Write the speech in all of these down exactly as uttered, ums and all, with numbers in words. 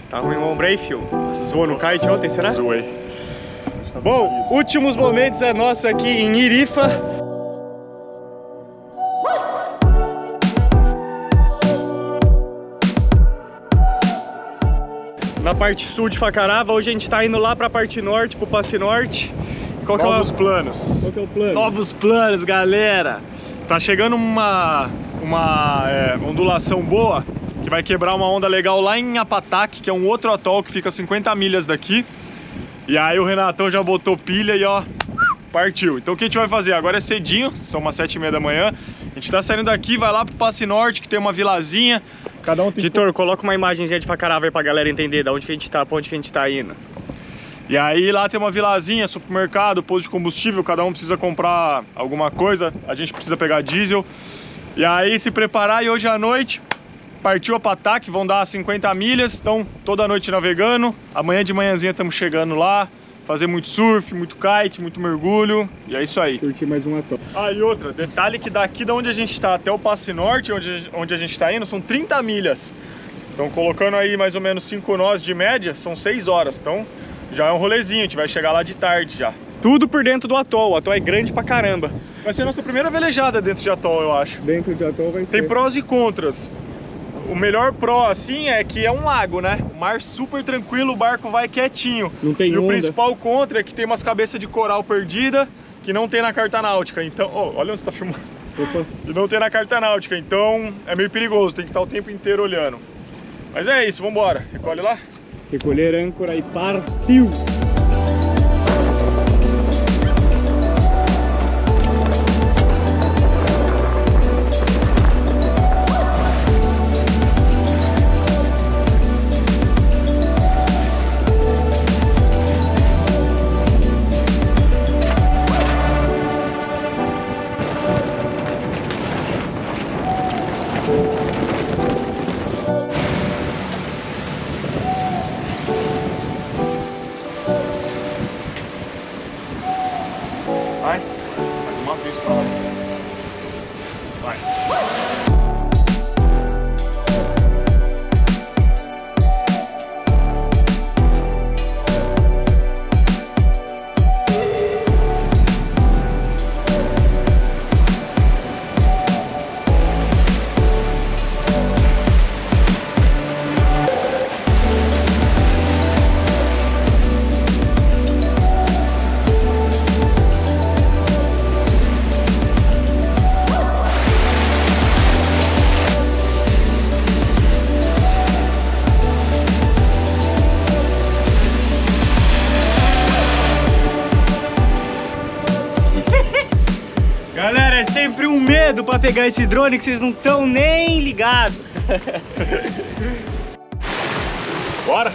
Tá ruim o ombro aí, fio? Zoou no kite ontem, será? Zoei. Bom, últimos momentos é nosso aqui em Irifa. Na parte sul de Facarava, hoje a gente tá indo lá pra parte norte, pro Passe Norte. Qual que Novos é o... planos. Qual que é o plano? Novos planos, galera. Tá chegando uma, uma é, ondulação boa, que vai quebrar uma onda legal lá em Apataque, que é um outro atol que fica a cinquenta milhas daqui. E aí o Renatão já botou pilha e ó, partiu. Então o que a gente vai fazer? Agora é cedinho, são umas sete e meia da manhã. A gente tá saindo daqui, vai lá pro Passe Norte, que tem uma vilazinha. Cada um tem... Editor, coloca uma imagenzinha de Facarava aí pra galera entender de onde que a gente tá, pra onde que a gente tá indo. E aí lá tem uma vilazinha, supermercado, posto de combustível, cada um precisa comprar alguma coisa, a gente precisa pegar diesel. E aí se preparar e hoje à noite partiu a Pataque, vão dar cinquenta milhas, então toda noite navegando. Amanhã de manhãzinha estamos chegando lá, fazer muito surf, muito kite, muito mergulho, e é isso aí. Curtir mais um atol. Ah, e outra, detalhe que daqui de onde a gente está até o Passe Norte, onde, onde a gente está indo, são trinta milhas. Então colocando aí mais ou menos cinco nós de média, são seis horas, então já é um rolezinho, a gente vai chegar lá de tarde já. Tudo por dentro do atol, o atol é grande pra caramba. Vai ser a nossa primeira velejada dentro de atol, eu acho. Dentro de atol vai ser. Tem prós e contras. O melhor pró, assim, é que é um lago, né? O mar super tranquilo, o barco vai quietinho. Não tem E onda. o principal contra é que tem umas cabeças de coral perdida que não tem na carta náutica. Então, oh, olha onde você tá filmando. Opa. E não tem na carta náutica, então é meio perigoso, tem que estar o tempo inteiro olhando. Mas é isso, vambora. Recolhe lá. Recolher âncora e partiu! Vai, mais uma vez pra lá. Vai. Galera, é sempre um medo pra pegar esse drone que vocês não estão nem ligados. Bora?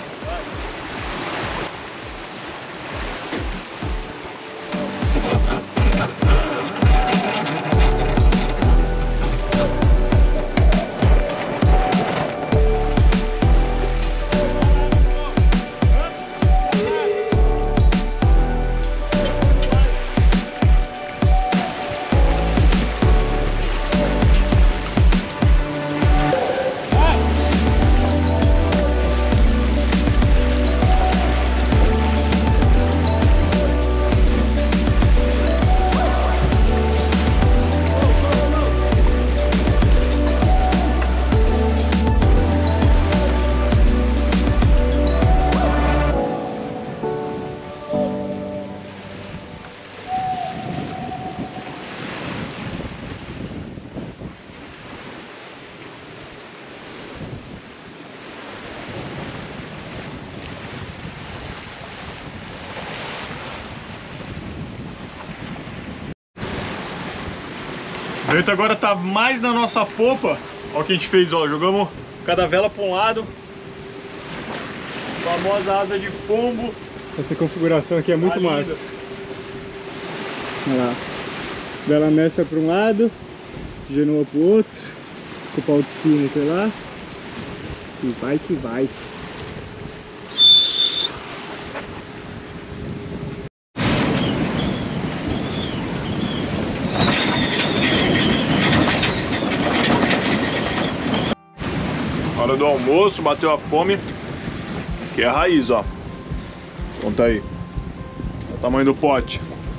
O vento agora tá mais na nossa popa. Olha o que a gente fez, ó. Jogamos cada vela para um lado. Famosa asa de pombo. Essa configuração aqui é muito Tá linda. massa. Olha lá. Vela mestra para um lado, genoa para o outro, com o pau de spinnaker lá. E vai que vai. Hora do almoço, bateu a fome. Aqui é a raiz, ó. Conta aí. Olha o tamanho do pote.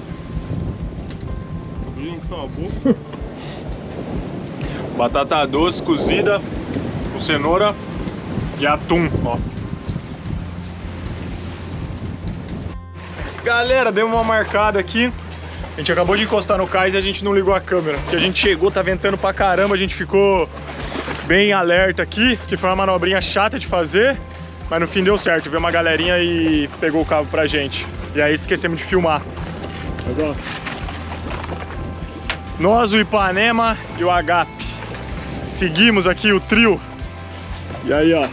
Batata doce cozida com cenoura e atum, ó. Galera, deu uma marcada aqui. A gente acabou de encostar no cais e a gente não ligou a câmera, porque a gente chegou, tá ventando pra caramba, a gente ficou bem alerta aqui, que foi uma manobrinha chata de fazer, mas no fim deu certo. Veio uma galerinha e pegou o cabo pra gente. E aí esquecemos de filmar. Mas ó, nós, o Ipanema e o Agape seguimos aqui o trio. E aí, ó,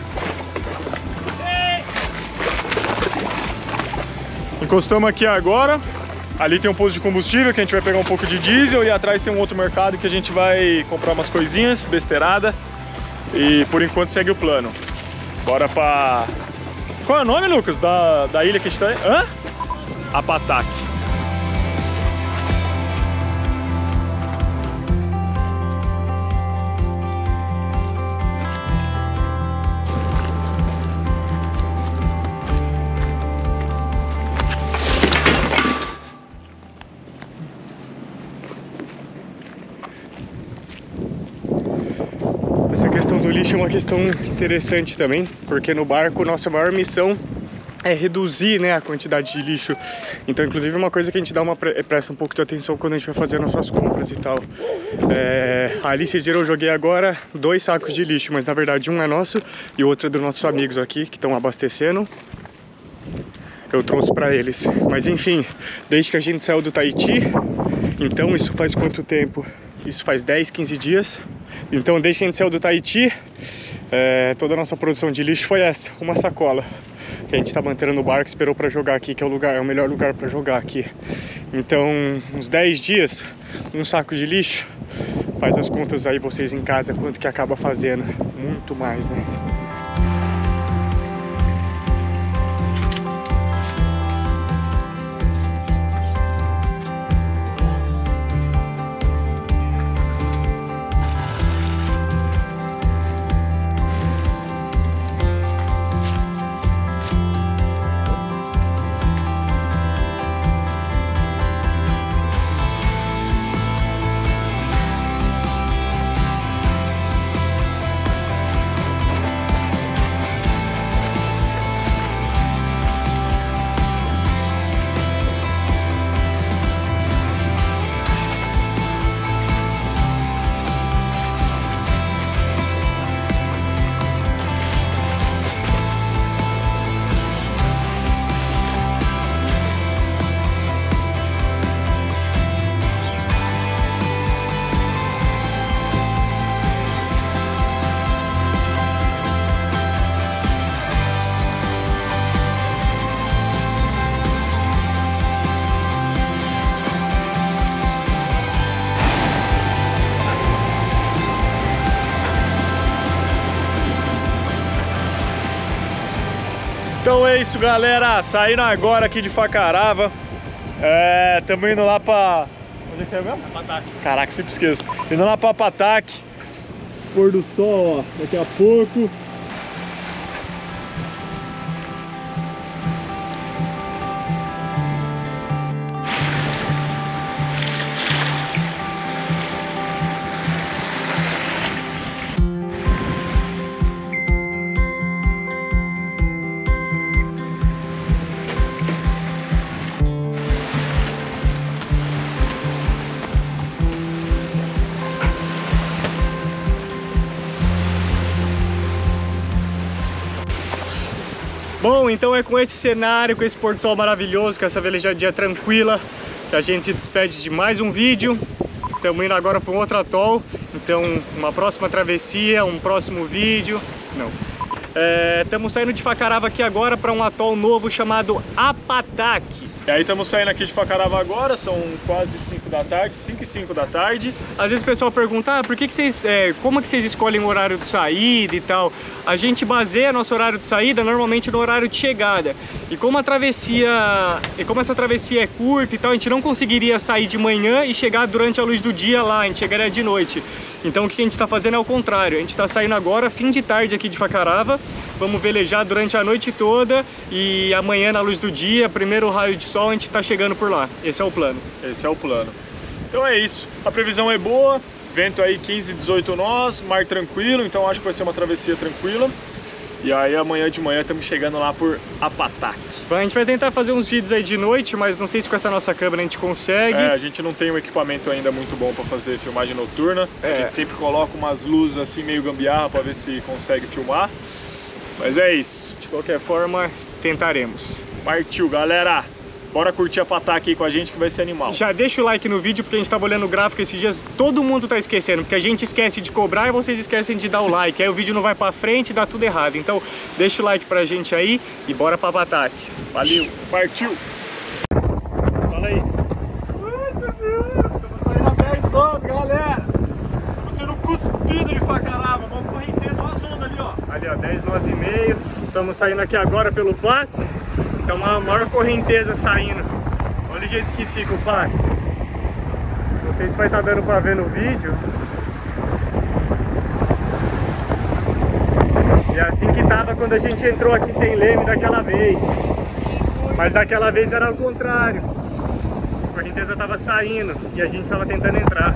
encostamos aqui agora. Ali tem um posto de combustível que a gente vai pegar um pouco de diesel, e atrás tem um outro mercado que a gente vai comprar umas coisinhas, besteirada. E por enquanto segue o plano. Bora pra... Qual é o nome, Lucas, da, da ilha que a gente tá... Hã? Apataque. Essa questão do lixo é uma questão interessante também, porque no barco nossa maior missão é reduzir, né, a quantidade de lixo. Então, inclusive, uma coisa que a gente dá uma pre presta um pouco de atenção quando a gente vai fazer nossas compras e tal. É, ali, vocês viram, eu joguei agora dois sacos de lixo, mas na verdade um é nosso e o outro é dos nossos amigos aqui que estão abastecendo. Eu trouxe para eles. Mas enfim, desde que a gente saiu do Tahiti, então isso faz quanto tempo? Isso faz dez, quinze dias. Então, desde que a gente saiu do Tahiti, é, toda a nossa produção de lixo foi essa, uma sacola que a gente tá mantendo no barco, esperou para jogar aqui, que é o lugar, é o melhor lugar para jogar aqui. Então, uns dez dias, um saco de lixo, faz as contas aí vocês em casa, quanto que acaba fazendo, muito mais, né? Então é isso, galera, saindo agora aqui de Facarava. É, tamo indo lá pra... Onde é que é mesmo? Apataque. Caraca, sempre esqueço. Indo lá pra Apataque. Pôr do sol, ó, daqui a pouco. Bom, então é com esse cenário, com esse pôr do sol maravilhoso, com essa velejadinha tranquila, que a gente se despede de mais um vídeo. Estamos indo agora para um outro atol, então uma próxima travessia, um próximo vídeo. Não. Estamos é, saindo de Facarava aqui agora para um atol novo chamado Apataque. E aí estamos saindo aqui de Facarava agora, são quase cinco da tarde, cinco e cinco da tarde. Às vezes o pessoal pergunta, ah, por que que vocês, é, como é que vocês escolhem o horário de saída e tal? A gente baseia nosso horário de saída normalmente no horário de chegada. E como a travessia, e como essa travessia é curta e tal, a gente não conseguiria sair de manhã e chegar durante a luz do dia lá, a gente chegaria de noite. Então o que a gente está fazendo é o contrário. A gente está saindo agora, fim de tarde aqui de Facarava. Vamos velejar durante a noite toda e amanhã na luz do dia, primeiro raio de sol, a gente está chegando por lá. Esse é o plano. Esse é o plano. Então é isso. A previsão é boa. Vento aí quinze, dezoito nós, mar tranquilo, então acho que vai ser uma travessia tranquila. E aí amanhã de manhã estamos chegando lá por Apataque. A gente vai tentar fazer uns vídeos aí de noite, mas não sei se com essa nossa câmera a gente consegue. É, a gente não tem um equipamento ainda muito bom para fazer filmagem noturna. É. A gente sempre coloca umas luzes assim meio gambiarra para ver se consegue filmar. Mas é isso. De qualquer forma, tentaremos. Partiu, galera! Bora curtir a Apataque aí com a gente que vai ser animal. Já deixa o like no vídeo porque a gente tava olhando o gráfico esses dias, todo mundo tá esquecendo, porque a gente esquece de cobrar e vocês esquecem de dar o like, aí o vídeo não vai pra frente e dá tudo errado. Então deixa o like pra gente aí e bora pra Apataque. Valeu, partiu! Fala aí. Nossa senhora, estamos saindo a dez nós, galera! Estamos sendo cuspido de Facarava, uma correnteza, olha a onda ali, ó. Ali ó, dez nós e meio, estamos saindo aqui agora pelo passe. É uma maior correnteza saindo. Olha o jeito que fica o passe. Não sei se vai estar dando pra ver no vídeo. E é assim que tava quando a gente entrou aqui sem leme daquela vez. Mas daquela vez era ao contrário. A correnteza tava saindo e a gente tava tentando entrar.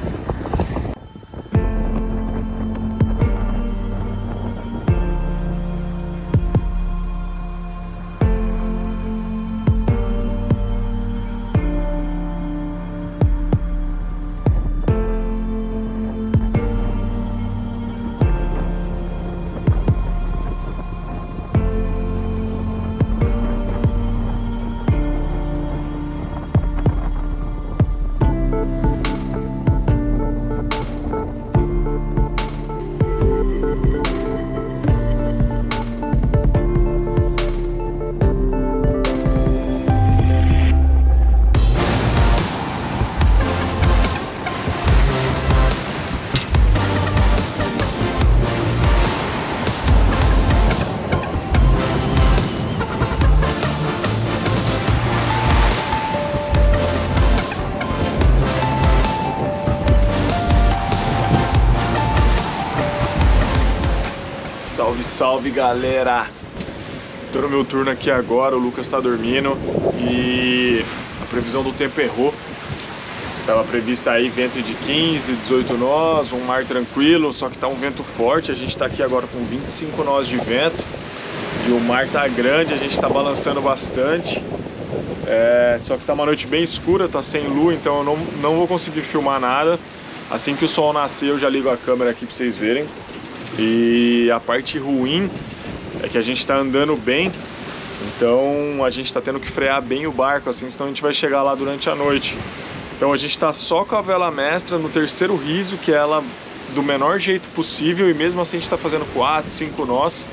Salve, salve, galera! Tô no meu turno aqui agora, o Lucas tá dormindo e a previsão do tempo errou. Tava prevista aí vento de quinze, dezoito nós, um mar tranquilo, só que tá um vento forte. A gente tá aqui agora com vinte e cinco nós de vento e o mar tá grande, a gente tá balançando bastante. É, só que tá uma noite bem escura, tá sem lua, então eu não, não vou conseguir filmar nada. Assim que o sol nascer eu já ligo a câmera aqui pra vocês verem. E a parte ruim é que a gente tá andando bem, então a gente tá tendo que frear bem o barco, assim, senão a gente vai chegar lá durante a noite. Então a gente tá só com a vela mestra no terceiro riso, que é ela do menor jeito possível, e mesmo assim a gente tá fazendo quatro, cinco nós.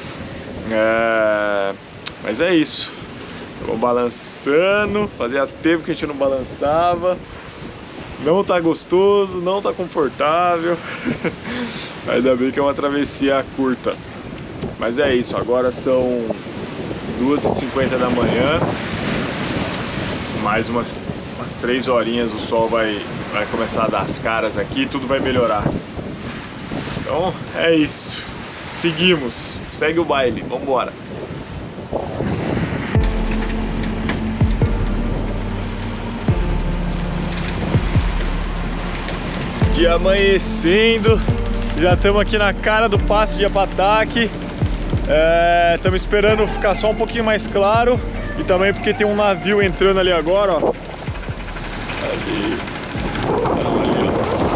É... Mas é isso. Vamos balançando, fazia tempo que a gente não balançava. Não tá gostoso, não tá confortável. Ainda bem que é uma travessia curta. Mas é isso, agora são duas e cinquenta da manhã. Mais umas, umas três horinhas o sol vai, vai começar a dar as caras aqui e tudo vai melhorar. Então é isso. Seguimos. Segue o baile, vamos embora. Dia amanhecendo, já estamos aqui na cara do passe de Apataque. Estamos é, esperando ficar só um pouquinho mais claro e também porque tem um navio entrando ali agora, ó. Ali. Ali,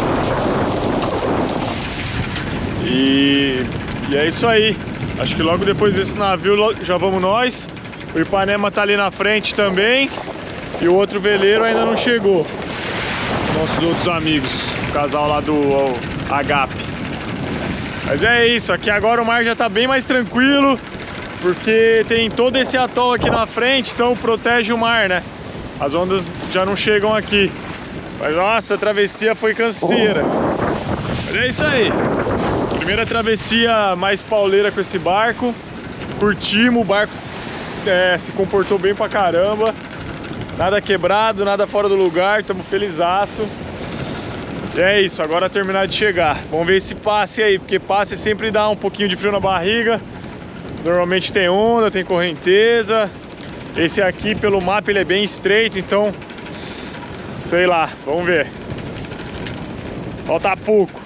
ó. E, e é isso aí. Acho que logo depois desse navio já vamos nós. O Ipanema tá ali na frente também e o outro veleiro ainda não chegou. Nossos outros amigos. O casal lá do Agape. Mas é isso, aqui agora o mar já tá bem mais tranquilo, porque tem todo esse atol aqui na frente, então protege o mar, né? As ondas já não chegam aqui. Mas nossa, a travessia foi canseira. Mas é isso aí. Primeira travessia mais pauleira com esse barco. Curtimos, o barco é, se comportou bem pra caramba. Nada quebrado, nada fora do lugar, estamos felizaço. E é isso, agora terminar de chegar. Vamos ver esse passe aí, porque passe sempre dá um pouquinho de frio na barriga. Normalmente tem onda, tem correnteza. Esse aqui, pelo mapa, ele é bem estreito, então... sei lá, vamos ver. Falta pouco.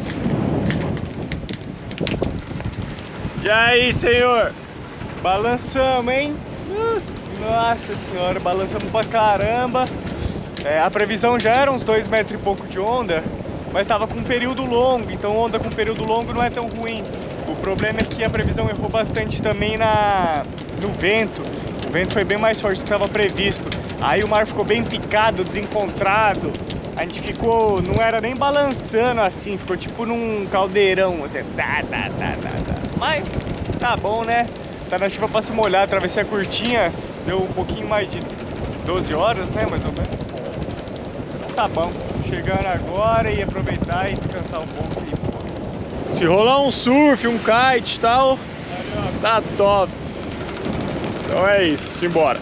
E aí, senhor? Balançamos, hein? Nossa senhora, balançamos pra caramba. É, a previsão já era uns dois metros e pouco de onda, mas tava com um período longo, então onda com período longo não é tão ruim. O problema é que a previsão errou bastante também na, no vento. O vento foi bem mais forte do que estava previsto. Aí o mar ficou bem picado, desencontrado. A gente ficou, não era nem balançando assim, ficou tipo num caldeirão, assim, tá, tá, tá, tá, tá. Mas tá bom, né? Tá na chuva pra se molhar, a travessia curtinha, deu um pouquinho mais de doze horas, né, mais ou menos. Então tá bom, chegando agora e aproveitar e descansar um pouco. E... se rolar um surf, um kite e tal, tá top. Então é isso, simbora.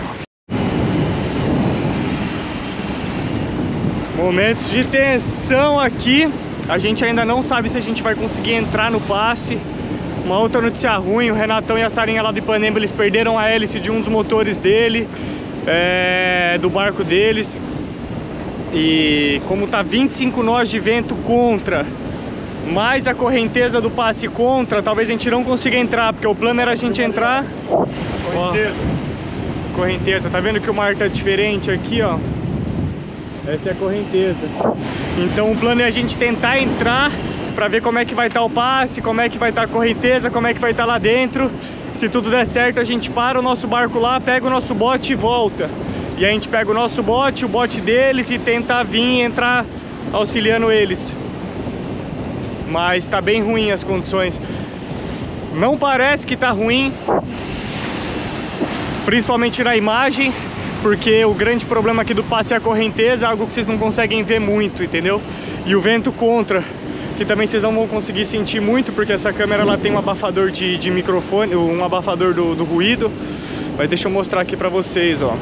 Momentos de tensão aqui. A gente ainda não sabe se a gente vai conseguir entrar no passe. Uma outra notícia ruim, o Renatão e a Sarinha lá de Ipanema, eles perderam a hélice de um dos motores dele, é, do barco deles. E como tá vinte e cinco nós de vento contra, mais a correnteza do passe contra, talvez a gente não consiga entrar, porque o plano era a gente entrar... Correnteza. Ó, correnteza, tá vendo que o mar tá diferente aqui, ó? Essa é a correnteza. Então o plano é a gente tentar entrar pra ver como é que vai estar o passe, como é que vai estar a correnteza, como é que vai estar lá dentro. Se tudo der certo, a gente para o nosso barco lá, pega o nosso bote e volta. E a gente pega o nosso bote, o bote deles e tenta vir e entrar auxiliando eles. Mas tá bem ruim as condições. Não parece que tá ruim, principalmente na imagem, porque o grande problema aqui do passe é a correnteza, algo que vocês não conseguem ver muito, entendeu? E o vento contra, que também vocês não vão conseguir sentir muito, porque essa câmera ela tem um abafador de, de microfone, um abafador do, do ruído. Mas deixa eu mostrar aqui pra vocês, ó.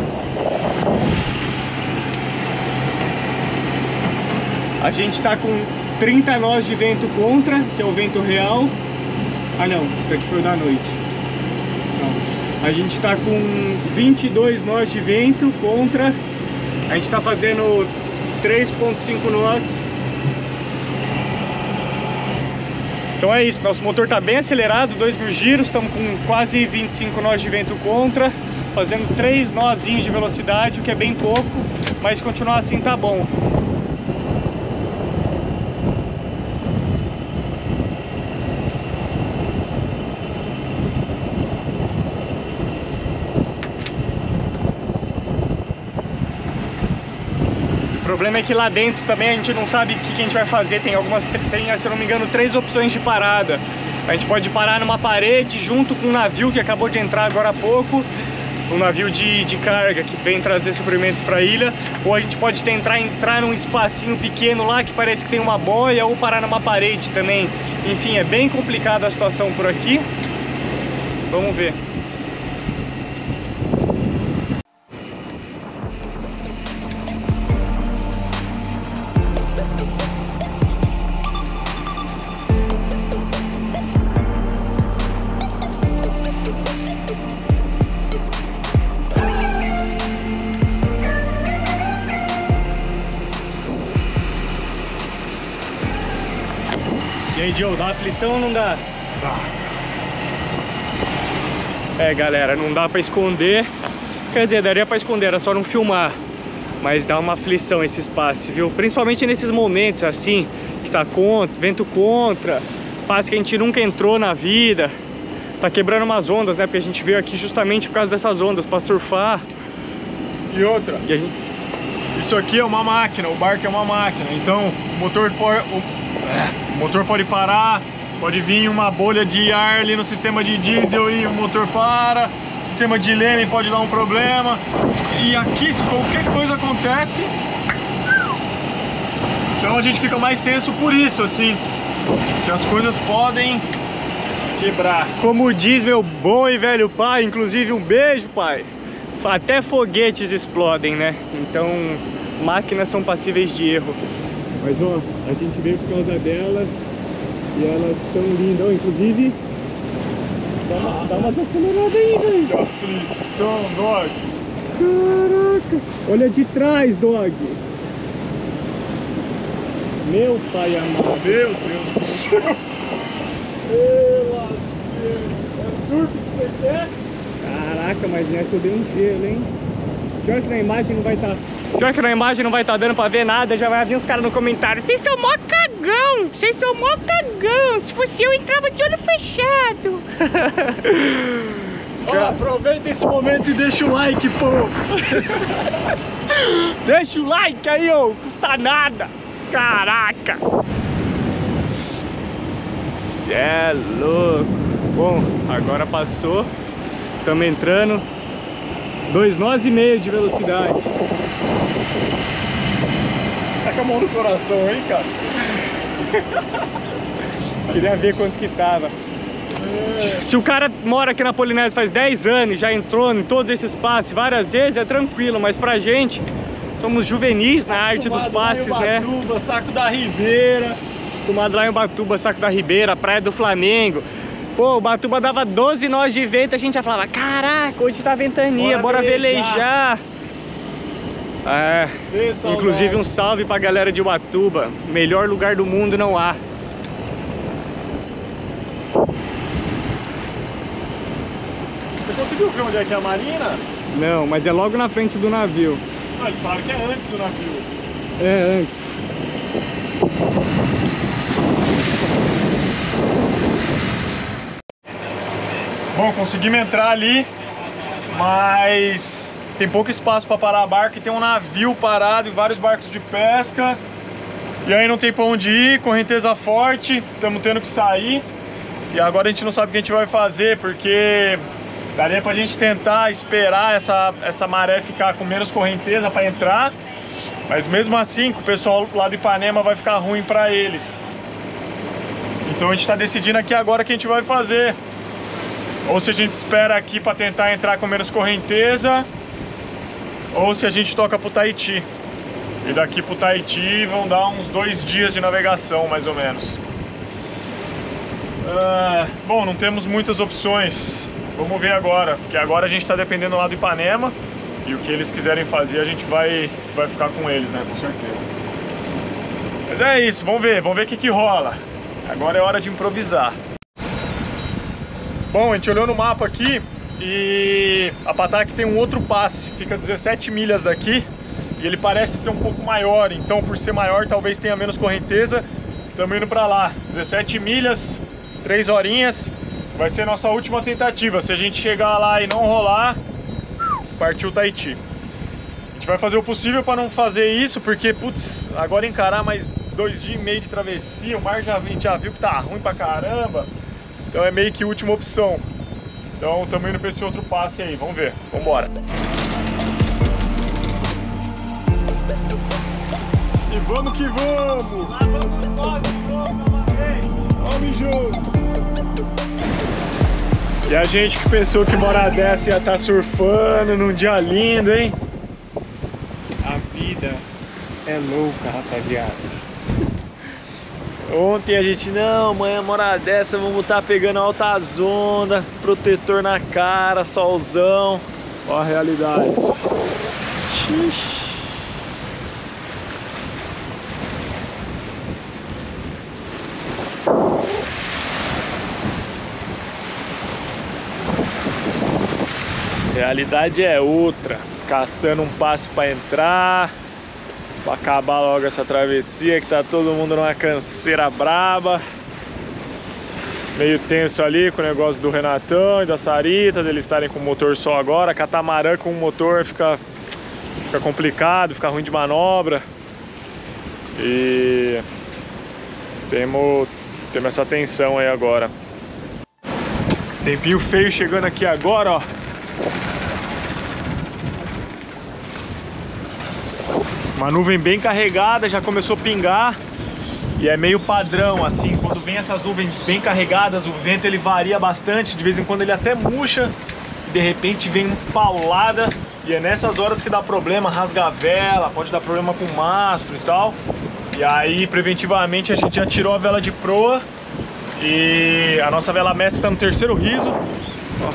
A gente tá com trinta nós de vento contra, que é o vento real. Ah não, isso daqui foi o da noite. Não. A gente tá com vinte e dois nós de vento contra. A gente tá fazendo três ponto cinco nós. Então é isso, nosso motor tá bem acelerado, dois mil giros, estamos com quase vinte e cinco nós de vento contra, fazendo três nozinhos de velocidade, o que é bem pouco, mas continuar assim tá bom. O problema é que lá dentro também a gente não sabe o que, que a gente vai fazer. Tem algumas, tem, se eu não me engano, três opções de parada. A gente pode parar numa parede junto com um navio que acabou de entrar agora há pouco, um navio de, de carga que vem trazer suprimentos para a ilha. Ou a gente pode tentar entrar num espacinho pequeno lá que parece que tem uma boia, ou parar numa parede também. Enfim, é bem complicada a situação por aqui. Vamos ver. E aí, Joe, dá aflição ou não dá? Dá. É, galera, não dá pra esconder. Quer dizer, daria pra esconder, era só não filmar. Mas dá uma aflição esse espaço, viu? Principalmente nesses momentos assim, que tá contra, vento contra, passe que a gente nunca entrou na vida. Tá quebrando umas ondas, né? Porque a gente veio aqui justamente por causa dessas ondas, pra surfar. E outra, E a gente... isso aqui é uma máquina, o barco é uma máquina, então o motor pode, o, o motor pode parar, pode vir uma bolha de ar ali no sistema de diesel e o motor para, o sistema de leme pode dar um problema, e aqui se qualquer coisa acontece, então a gente fica mais tenso por isso, assim, que as coisas podem quebrar. Como diz meu bom e velho pai, inclusive um beijo, pai, até foguetes explodem, né? Então máquinas são passíveis de erro. Mas ó, a gente veio por causa delas e elas tão lindas. Ó, inclusive, dá uma, dá uma acelerada aí, velho. Que aflição, dog. Caraca, olha de trás, dog. Meu pai amado. Meu Deus do céu. Meu lasqueiro. É surf que você quer? Caraca, mas nessa eu dei um gelo, hein? Pior que na imagem não vai estar. Tá... Pior que na imagem não vai estar tá dando pra ver nada, já vai vir uns caras no comentário. Vocês são mó cagão, vocês são mó cagão. Se fosse eu, entrava de olho fechado. Ó, aproveita esse momento e deixa o like, pô. Deixa o like aí, ó, custa nada. Caraca. Cê é louco. Bom, agora passou. Estamos entrando. Dois nós e meio de velocidade. Tá com a mão no coração, hein, cara? Queria ver quanto que tava. É. Se, se o cara mora aqui na Polinésia faz dez anos, já entrou em todos esses passes várias vezes, é tranquilo. Mas pra gente, somos juvenis na arte dos passes, né? Ubatuba, Saco da Ribeira. Acostumado lá em Ubatuba, Saco da Ribeira, Praia do Flamengo. Pô, Ubatuba dava doze nós de vento, a gente já falava, caraca, hoje tá ventania, bora, bora velejar. É, inclusive um salve pra galera de Ubatuba, melhor lugar do mundo não há. Você conseguiu ver onde é que é a marina? Não, mas é logo na frente do navio. Não, eles falaram que é antes do navio. É, antes. Bom, conseguimos entrar ali, mas tem pouco espaço para parar a barca e tem um navio parado e vários barcos de pesca. E aí não tem para onde ir, correnteza forte, estamos tendo que sair. E agora a gente não sabe o que a gente vai fazer, porque daria pra gente tentar esperar essa, essa maré ficar com menos correnteza para entrar. Mas mesmo assim, o pessoal lá do Ipanema vai ficar ruim para eles. Então a gente está decidindo aqui agora o que a gente vai fazer. Ou se a gente espera aqui para tentar entrar com menos correnteza, ou se a gente toca pro Tahiti. E daqui pro Tahiti vão dar uns dois dias de navegação, mais ou menos. Ah, bom, não temos muitas opções. Vamos ver agora, porque agora a gente está dependendo lá do Ipanema. E o que eles quiserem fazer, a gente vai, vai ficar com eles, né? Com certeza. Mas é isso, vamos ver, vamos ver o que que rola. Agora é hora de improvisar. Bom, a gente olhou no mapa aqui e a Patak tem um outro passe, fica dezessete milhas daqui e ele parece ser um pouco maior, então por ser maior talvez tenha menos correnteza. Estamos indo para lá, dezessete milhas, três horinhas, vai ser nossa última tentativa. Se a gente chegar lá e não rolar, partiu Tahiti. A gente vai fazer o possível para não fazer isso, porque, putz, agora encarar mais dois dias e meio de travessia, o mar já, a gente já viu que tá ruim pra caramba. Então é meio que a última opção. Então estamos indo para esse outro passe aí, vamos ver, vamos embora. E vamos que vamos! Lá vamos nós de novo novamente! Vamos junto! E a gente que pensou que Morada dessa ia estar surfando num dia lindo, hein? A vida é louca, rapaziada. Ontem a gente, não, amanhã Morada dessa, vamos estar pegando altas ondas, protetor na cara, solzão. Ó a realidade. Xixi. Realidade é outra, caçando um passe para entrar, para acabar logo essa travessia que tá todo mundo numa canseira braba. Meio tenso ali com o negócio do Renatão e da Sarita, deles estarem com o motor só agora. Catamarã com o motor fica, fica complicado, fica ruim de manobra. E temos, temos essa tensão aí agora. Tempinho feio chegando aqui agora, ó. Uma nuvem bem carregada, já começou a pingar. E é meio padrão, assim, quando vem essas nuvens bem carregadas, o vento ele varia bastante, de vez em quando ele até murcha, e de repente vem paulada, e é nessas horas que dá problema, rasga a vela, pode dar problema com o mastro e tal. E aí, preventivamente, a gente já tirou a vela de proa. E a nossa vela mestra está no terceiro riso. Ó.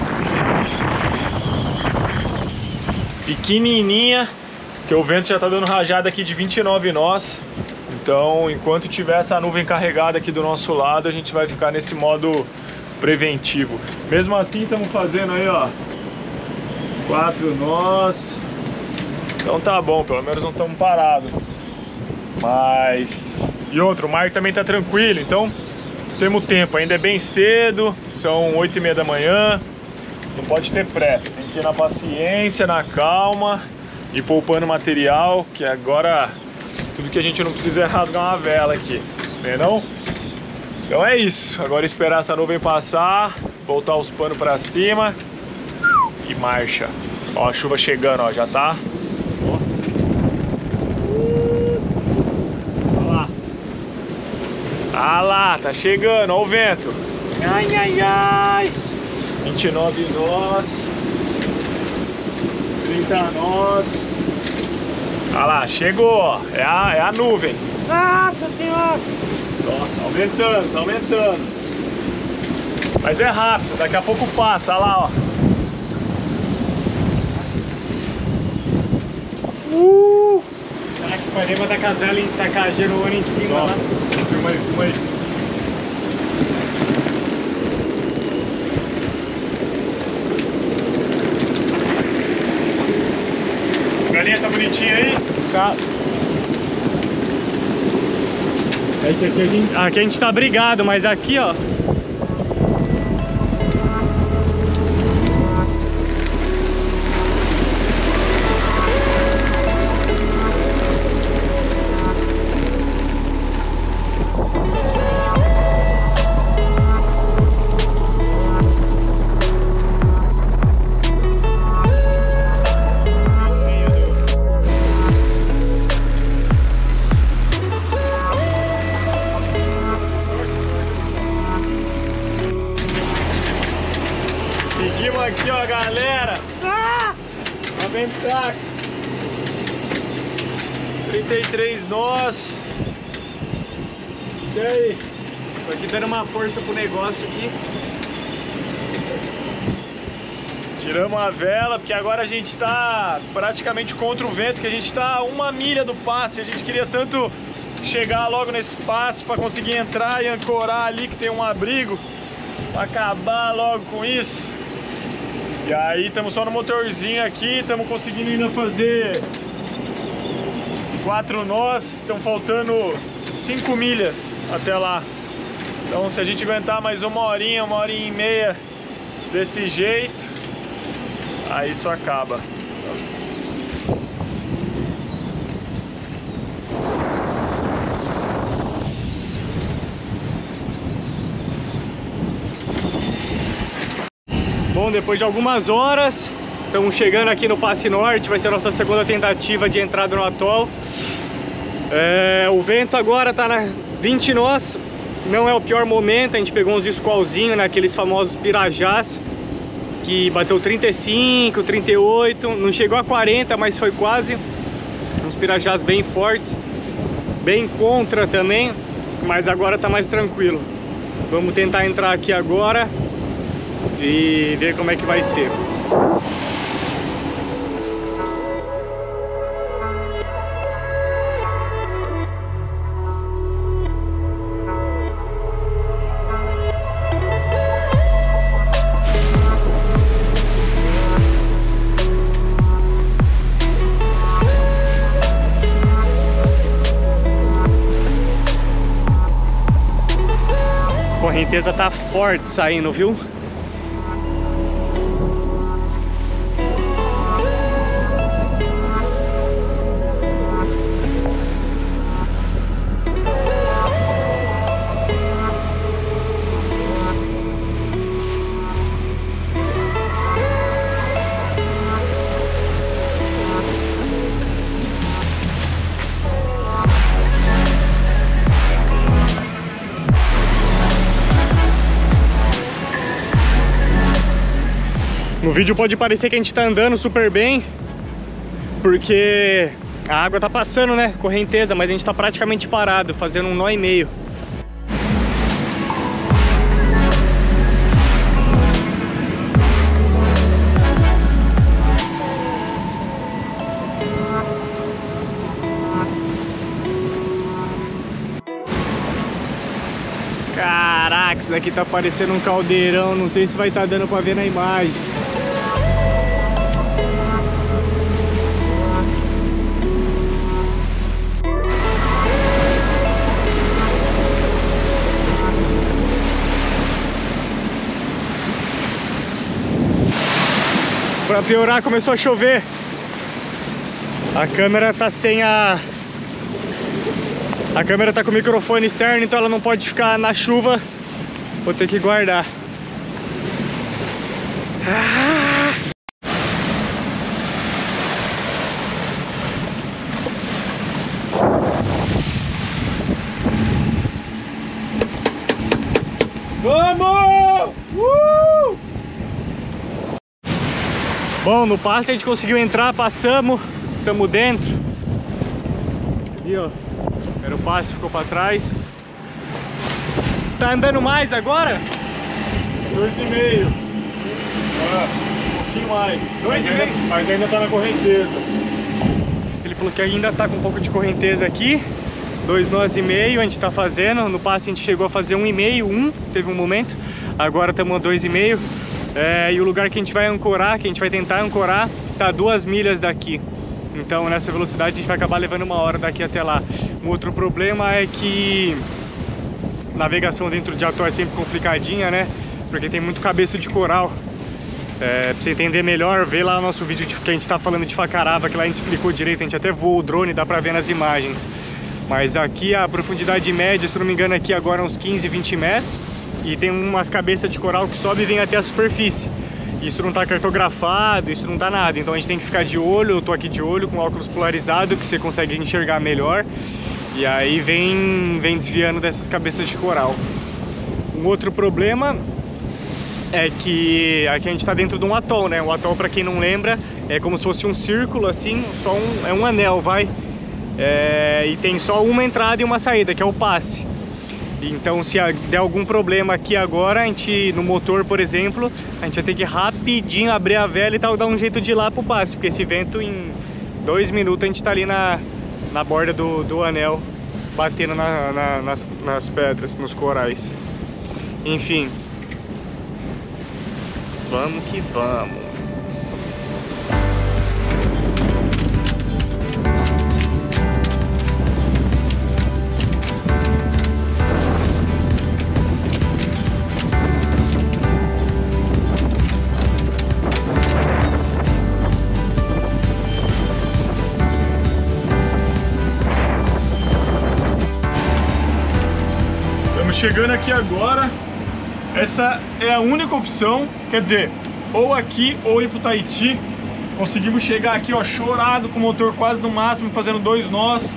Pequenininha, que o vento já está dando rajada aqui de vinte e nove nós. Então, enquanto tiver essa nuvem carregada aqui do nosso lado, a gente vai ficar nesse modo preventivo. Mesmo assim, estamos fazendo aí, ó, quatro nós. Então tá bom, pelo menos não estamos parados. Mas... E outro, o mar também tá tranquilo, então temos tempo. Ainda é bem cedo, são oito e meia da manhã. Não pode ter pressa, tem que ir na paciência, na calma e poupando material, que agora tudo que a gente não precisa é rasgar uma vela aqui, né não? Então é isso, agora esperar essa nuvem passar, voltar os panos pra cima e marcha. Ó, a chuva chegando, ó, já tá. Ó. Olha lá. Ah lá, tá chegando, ó o vento. Ai, ai, ai. vinte e nove nós. trinta nós. Olha lá, chegou, ó. É a, é a nuvem. Nossa senhora. Ó, tá aumentando, tá aumentando. Mas é rápido, daqui a pouco passa, olha lá, ó. Uh! Será que o Parema tá com as velas, tá com a geroana em cima Ó, lá? filma aí, filma aí. A galinha tá bonitinha aí? Tá. É que aqui a gente... Aqui a gente tá brigado, mas aqui, ó. Aqui, ó, galera. Ah! Aventar. trinta e três nós. E aí? Tô aqui dando uma força pro negócio aqui. Tiramos a vela, porque agora a gente tá praticamente contra o vento, que a gente tá a uma milha do passe. A gente queria tanto chegar logo nesse passe para conseguir entrar e ancorar ali, que tem um abrigo, pra acabar logo com isso. E aí estamos só no motorzinho aqui, estamos conseguindo ainda fazer quatro nós, estão faltando cinco milhas até lá. Então se a gente aguentar mais uma horinha, uma horinha e meia desse jeito, aí isso acaba. Bom, depois de algumas horas, estamos chegando aqui no Passe Norte, vai ser a nossa segunda tentativa de entrada no atol. É, o vento agora está na vinte nós, não é o pior momento, a gente pegou uns escolzinhos naqueles famosos pirajás, que bateu trinta e cinco, trinta e oito, não chegou a quarenta, mas foi quase, uns pirajás bem fortes, bem contra também, mas agora está mais tranquilo. Vamos tentar entrar aqui agora e ver como é que vai ser. A correnteza tá forte saindo, viu? No vídeo pode parecer que a gente tá andando super bem, porque A água tá passando, né? Correnteza, mas a gente tá praticamente parado, fazendo um nó e meio. Caraca, isso daqui tá parecendo um caldeirão, não sei se vai estar dando pra ver na imagem. Pra piorar, começou a chover. A câmera tá sem a... A câmera tá com o microfone externo, então ela não pode ficar na chuva. Vou ter que guardar. Ah! Vamos! Uh! Bom, no passe a gente conseguiu entrar, passamos, estamos dentro. Aqui, ó. Era o passe, ficou pra trás. Tá andando mais agora? Dois e meio. Ah, um pouquinho mais. Dois Mas e ainda- meio. Mas ainda tá na correnteza. Ele falou que ainda tá com um pouco de correnteza aqui. Dois nós e meio a gente tá fazendo. No passe a gente chegou a fazer um e meio, um, teve um momento. Agora estamos a dois e meio. É, e o lugar que a gente vai ancorar, que a gente vai tentar ancorar, tá a duas milhas daqui. Então nessa velocidade a gente vai acabar levando uma hora daqui até lá. Um outro problema é que navegação dentro de atol é sempre complicadinha, né? Porque tem muito cabeça de coral. É, pra você entender melhor, vê lá o nosso vídeo de, que a gente tá falando de Facarava, que lá a gente explicou direito, a gente até voou o drone, dá pra ver nas imagens. Mas aqui a profundidade média, se não me engano, aqui agora é uns quinze, vinte metros. E tem umas cabeças de coral que sobe e vem até a superfície. Isso não tá cartografado, isso não tá nada. Então a gente tem que ficar de olho, eu tô aqui de olho com óculos polarizado, que você consegue enxergar melhor. E aí vem, vem desviando dessas cabeças de coral. Um outro problema é que aqui a gente tá dentro de um atol, né? O atol, pra quem não lembra, é como se fosse um círculo assim, só um, é um anel, vai. É, e tem só uma entrada e uma saída, que é o passe. Então se der algum problema aqui agora, a gente, no motor por exemplo, a gente vai ter que rapidinho abrir a vela e tal, dar um jeito de ir lá pro passe, porque esse vento em dois minutos a gente tá ali na, na borda do, do anel, batendo na, na, nas, nas pedras, nos corais. Enfim, vamos que vamos. Chegando aqui agora, essa é a única opção, quer dizer, ou aqui ou ir pro Tahiti. Conseguimos chegar aqui, ó, chorado, com o motor quase no máximo, fazendo dois nós.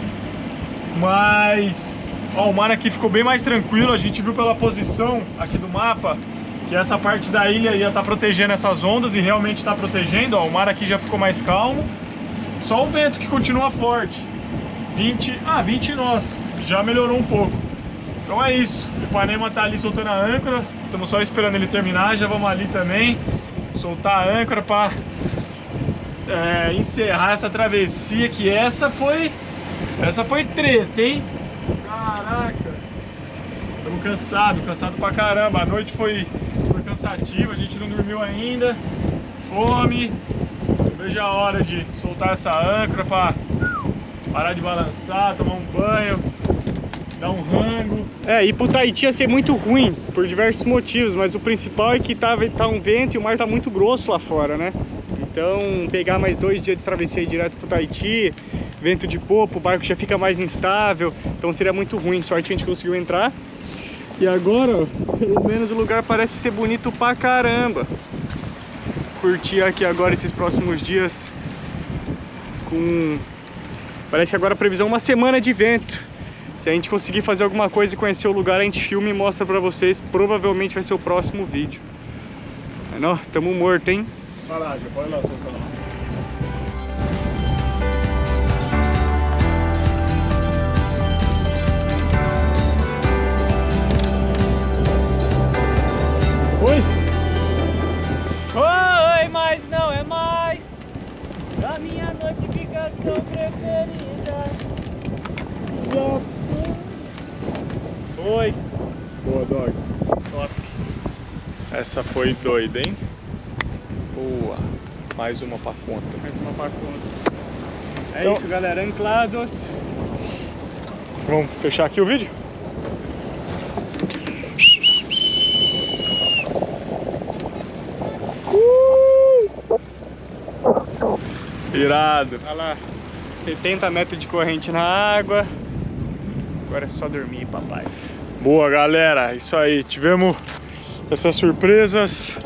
Mas, ó, o mar aqui ficou bem mais tranquilo. A gente viu pela posição aqui do mapa que essa parte da ilha ia estar protegendo essas ondas, e realmente está protegendo, ó, o mar aqui já ficou mais calmo. Só o vento que continua forte. vinte, ah, vinte nós, já melhorou um pouco. Então é isso, o Ipanema tá ali soltando a âncora, estamos só esperando ele terminar, já vamos ali também soltar a âncora para é, encerrar essa travessia, que essa foi, essa foi treta, hein? Caraca, estamos cansados, cansados pra caramba, a noite foi, foi cansativa, a gente não dormiu ainda, fome, não vejo a hora de soltar essa âncora para parar de balançar, tomar um banho, dar um rango. É, ir pro Tahiti ia ser muito ruim, por diversos motivos, mas o principal é que tá, tá um vento e o mar tá muito grosso lá fora, né? Então, pegar mais dois dias de travessia e ir direto pro Tahiti, vento de popa, o barco já fica mais instável, então seria muito ruim. Sorte que a gente conseguiu entrar. E agora, ó, pelo menos o lugar parece ser bonito pra caramba. Curtir aqui agora esses próximos dias com... Parece agora a previsão uma semana de vento. Se a gente conseguir fazer alguma coisa e conhecer o lugar, a gente filma e mostra pra vocês. Provavelmente vai ser o próximo vídeo. Mas, ó, tamo morto, hein? Vai lá, já pode lá soltar lá. Oi? Oi, mas não é mais a minha notificação preferida. Já foi. Boa, dog. Top. Essa foi doida, hein? Boa. Mais uma pra conta. Mais uma pra conta. É Então- isso, galera. Anclados. Vamos fechar aqui o vídeo? Irado. Olha lá. setenta metros de corrente na água. Agora é só dormir, papai. Boa, galera. Isso aí. Tivemos essas surpresas.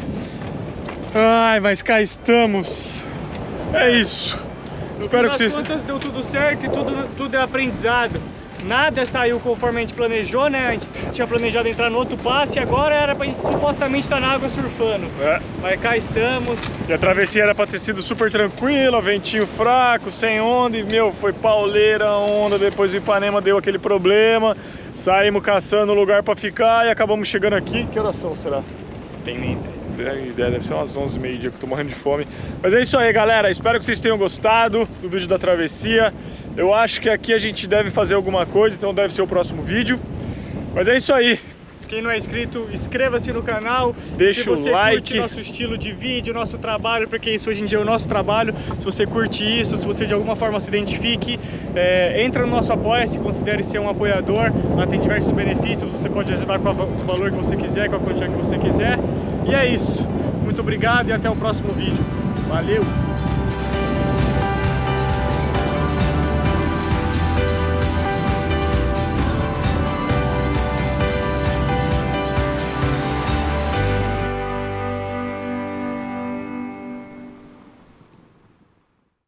Ai, mas cá estamos. É isso. No Espero que fim das vocês... contas deu tudo certo e tudo, tudo é aprendizado. Nada saiu conforme a gente planejou, né? A gente tinha planejado entrar no outro passe e agora era pra gente supostamente estar na água surfando. É. Mas cá estamos. E a travessia era pra ter sido super tranquila, ventinho fraco, sem onda, e meu, foi pauleira a onda, depois o Ipanema deu aquele problema, saímos caçando lugar pra ficar e acabamos chegando aqui. Que oração será? Tem nem ideia. Ideia, deve ser umas onze e meia dia que eu tô morrendo de fome. Mas é isso aí, galera, espero que vocês tenham gostado do vídeo da travessia. Eu acho que aqui a gente deve fazer alguma coisa, então deve ser o próximo vídeo. Mas é isso aí. Quem não é inscrito, inscreva-se no canal. Deixa Se você o like. curte nosso estilo de vídeo, nosso trabalho, porque isso hoje em dia é o nosso trabalho. Se você curte isso, se você de alguma forma se identifique, é, entra no nosso Apoia-se, considere ser um apoiador. Lá tem diversos benefícios, você pode ajudar com o valor que você quiser, com a quantia que você quiser. E é isso. Muito obrigado e até o próximo vídeo. Valeu!